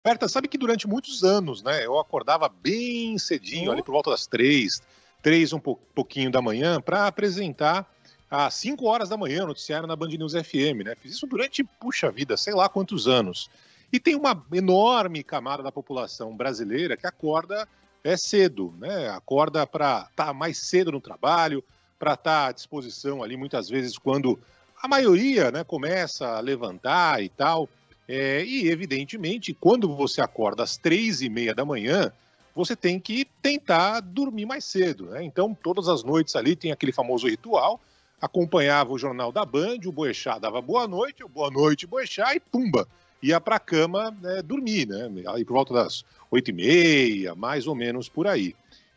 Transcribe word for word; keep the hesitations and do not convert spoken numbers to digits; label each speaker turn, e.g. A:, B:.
A: Berta, sabe que durante muitos anos, né, eu acordava bem cedinho,
B: Oh.
A: ali por volta das três, três um pouquinho da manhã, para apresentar às cinco horas da manhã o noticiário na Band News F M, né? Fiz isso durante, puxa vida, sei lá quantos anos. E tem uma enorme camada da população brasileira que acorda é, cedo, né? Acorda para estar mais cedo no trabalho, para estar à disposição ali muitas vezes quando a maioria, né, começa a levantar e tal. É, e, evidentemente, quando você acorda às três e meia da manhã, você tem que tentar dormir mais cedo, né? Então, todas as noites ali tem aquele famoso ritual, acompanhava o jornal da Band, o Boechat dava boa noite, o boa noite, Boechat, e pumba, ia para a cama, né, dormir, né? Aí por volta das oito e meia, mais ou menos por aí.